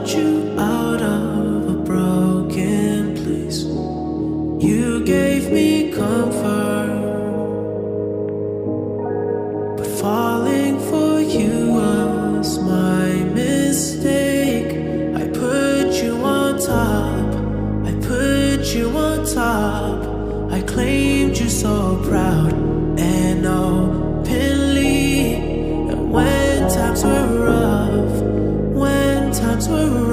brought you out of a broken place. You gave me comfort, but falling for you was my mistake. I put you on top, I put you on top. I claimed you so proud and openly. And when times were rough, when times were